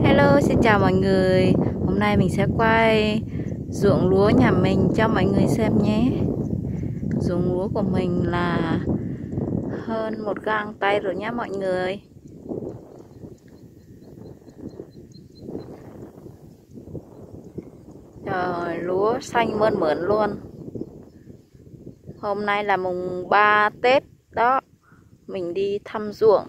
Hello, xin chào mọi người. Hôm nay mình sẽ quay ruộng lúa nhà mình cho mọi người xem nhé. Ruộng lúa của mình là hơn một gang tay rồi nhé mọi người. Trời, lúa xanh mơn mởn luôn. Hôm nay là mùng 3 Tết đó. Mình đi thăm ruộng.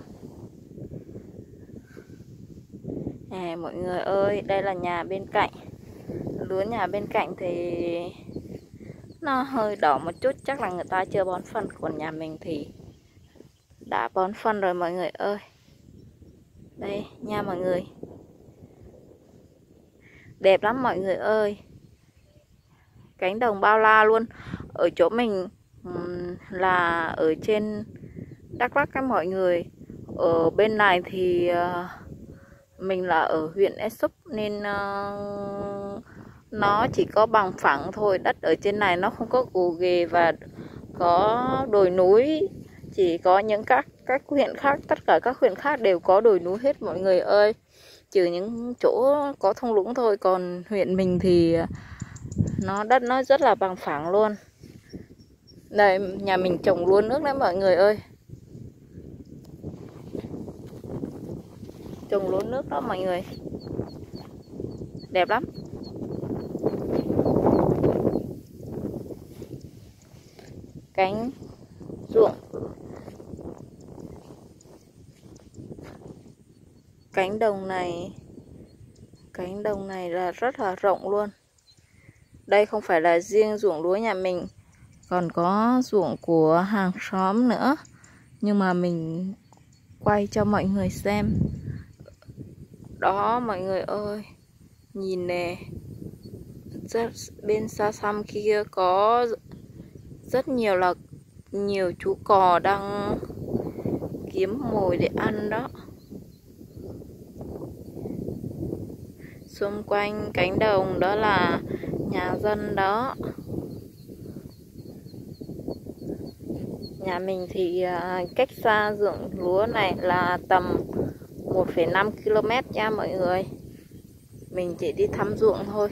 Mọi người ơi, đây là nhà bên cạnh. Lúa nhà bên cạnh thì nó hơi đỏ một chút, chắc là người ta chưa bón phân, còn nhà mình thì đã bón phân rồi mọi người ơi. Đây nha mọi người, đẹp lắm mọi người ơi, cánh đồng bao la luôn. Ở chỗ mình là ở trên Đắk Lắk các mọi người. Ở bên này thì mình là ở huyện Ea Súp nên nó chỉ có bằng phẳng thôi. Đất ở trên này nó không có gồ ghề và có đồi núi. Chỉ có những các huyện khác, tất cả các huyện khác đều có đồi núi hết mọi người ơi, trừ những chỗ có thung lũng thôi. Còn huyện mình thì đất nó rất là bằng phẳng luôn. Đây, nhà mình trồng lúa nước đấy mọi người ơi, trồng lúa nước đó mọi người, đẹp lắm. Cánh ruộng, cánh đồng này là rất là rộng luôn. Đây không phải là riêng ruộng lúa nhà mình, còn có ruộng của hàng xóm nữa, nhưng mà mình quay cho mọi người xem. Đó mọi người ơi, nhìn nè, bên xa xăm kia có rất nhiều chú cò đang kiếm mồi để ăn đó. Xung quanh cánh đồng đó là nhà dân đó. Nhà mình thì cách xa ruộng lúa này là tầm 1,5 km nha mọi người. Mình chỉ đi thăm ruộng thôi.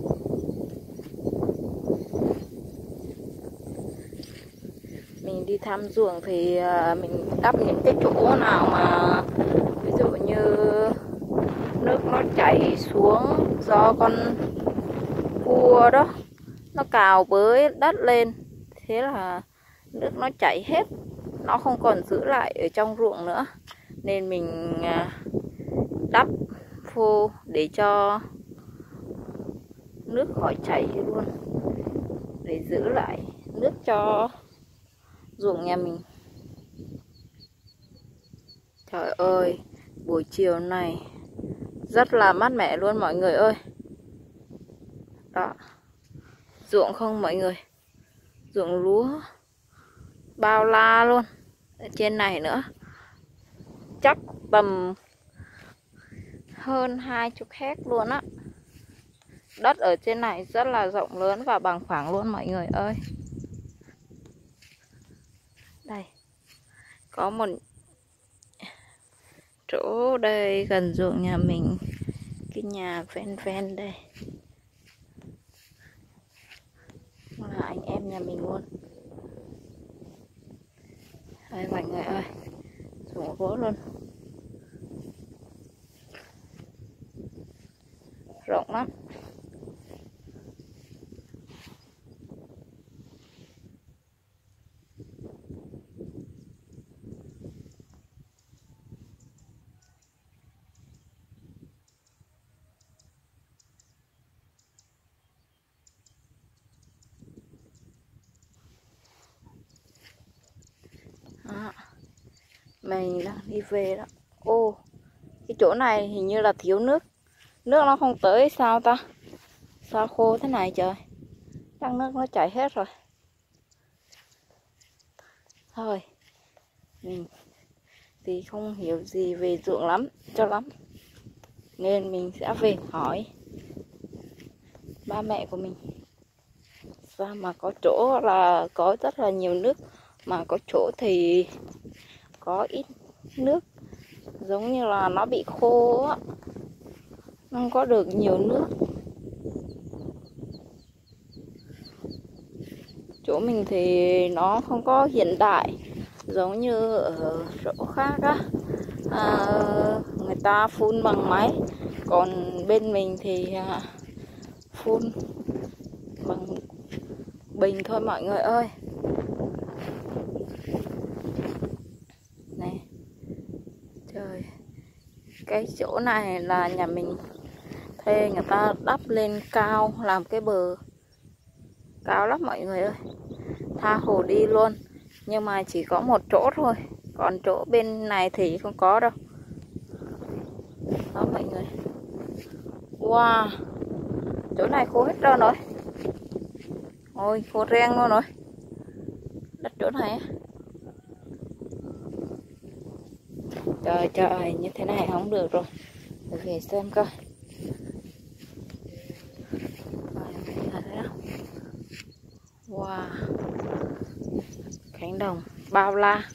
Mình đi thăm ruộng thì mình đắp những cái chỗ nào mà ví dụ như nước nó chảy xuống do con cua đó nó cào bới đất lên, thế là nước nó chảy hết, nó không còn giữ lại ở trong ruộng nữa, nên mình đắp phô để cho nước khỏi chảy luôn, để giữ lại nước cho ruộng nhà mình. Trời ơi, buổi chiều này rất là mát mẻ luôn mọi người ơi. Đó, ruộng không mọi người, ruộng lúa bao la luôn. Ở trên này nữa chắc tầm hơn 20 héc luôn á. Đất ở trên này rất là rộng lớn và bằng phẳng luôn mọi người ơi. Đây, có một chỗ đây gần ruộng nhà mình, cái nhà ven ven đây là anh em nhà mình luôn. Đây mọi người ơi, ruộng lúa luôn, rộng lắm. Đó, mình đang đi về đó. Ô, cái chỗ này hình như là thiếu nước, nước nó không tới sao ta, sao khô thế này trời, chắc nước nó chảy hết rồi. Thôi, mình thì không hiểu gì về ruộng lắm, nên mình sẽ về hỏi ba mẹ của mình. Sao mà có chỗ là có rất là nhiều nước, mà có chỗ thì có ít nước, giống như là nó bị khô á. không có được nhiều nước. Chỗ mình thì nó không có hiện đại giống như ở chỗ khác á. Người ta phun bằng máy, còn bên mình thì phun bằng bình thôi mọi người ơi. Này, trời, cái chỗ này là nhà mình thuê người ta đắp lên cao, làm cái bờ cao lắm mọi người ơi, tha hồ đi luôn. Nhưng mà chỉ có một chỗ thôi, còn chỗ bên này thì không có đâu. Đó mọi người. Wow, chỗ này khô hết trơn rồi. Ôi, khô reng luôn rồi. Đất chỗ này. Trời trời, như thế này không được rồi. Để về xem coi. Wow, cánh đồng bao la,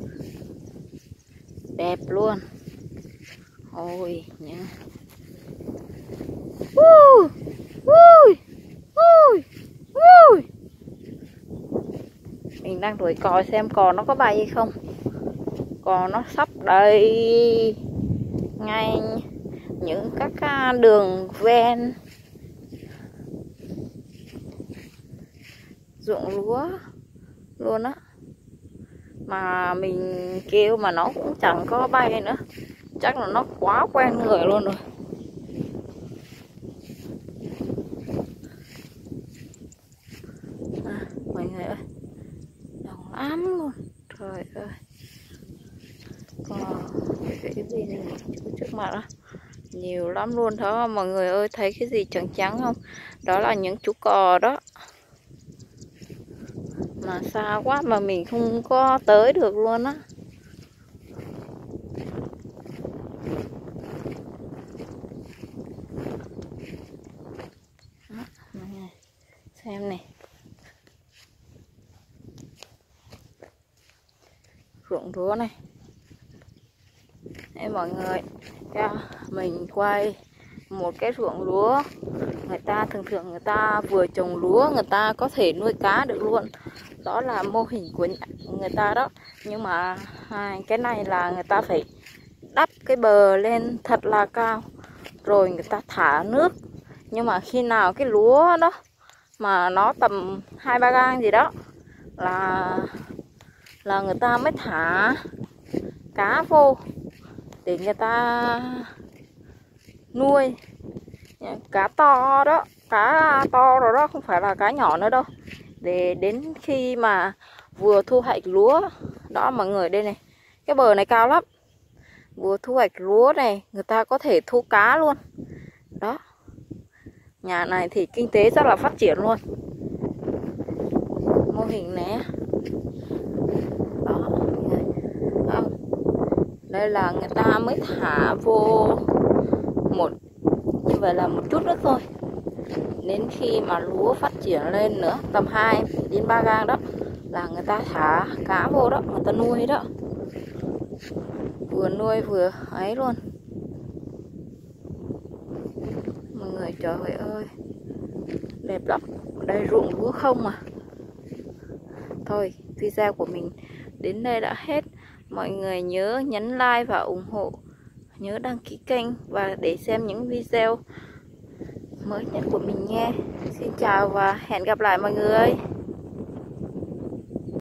đẹp luôn. Ôi nhá. Ui, ui, ui, ui. Mình đang đuổi cò xem cò nó có bay hay không. Cò nó sắp đầy ngay những các đường ven ruộng lúa luôn á, mà mình kêu mà nó cũng chẳng có bay nữa, chắc là nó quá quen người luôn rồi. Mọi người ơi, đông lắm luôn, trời ơi. Còn cái gì này trước mặt đó nhiều lắm luôn đó mọi người ơi, thấy cái gì trắng trắng không? Đó là những chú cò đó, mà xa quá mà mình không có tới được luôn á. Xem này, ruộng lúa này. Đây mọi người, mình quay một cái ruộng lúa. Người ta thường người ta vừa trồng lúa, người ta có thể nuôi cá được luôn. Đó là mô hình của người ta đó. Nhưng mà cái này là người ta phải đắp cái bờ lên thật là cao, rồi người ta thả nước. Nhưng mà khi nào cái lúa đó mà nó tầm 2-3 gang gì đó là người ta mới thả cá vô để người ta nuôi. Cá to đó, cá to rồi đó, không phải là cá nhỏ nữa đâu. Để đến khi mà vừa thu hoạch lúa đó mọi người, đây này, cái bờ này cao lắm, vừa thu hoạch lúa này người ta có thể thu cá luôn đó. Nhà này thì kinh tế rất là phát triển luôn, mô hình này đó. Đây là người ta mới thả vô một như vậy là một chút nữa thôi, đến khi mà lúa phát triển lên nữa tầm 2-3 gang đó là người ta thả cá vô đó, người ta nuôi đó, vừa nuôi vừa ấy luôn. Mọi người trời ơi, đẹp lắm. Đây ruộng lúa không mà. Thôi video của mình đến đây đã hết. Mọi người nhớ nhấn like và ủng hộ, nhớ đăng ký kênh và để xem những video mới nhất của mình nghe. Xin chào và hẹn gặp lại mọi người.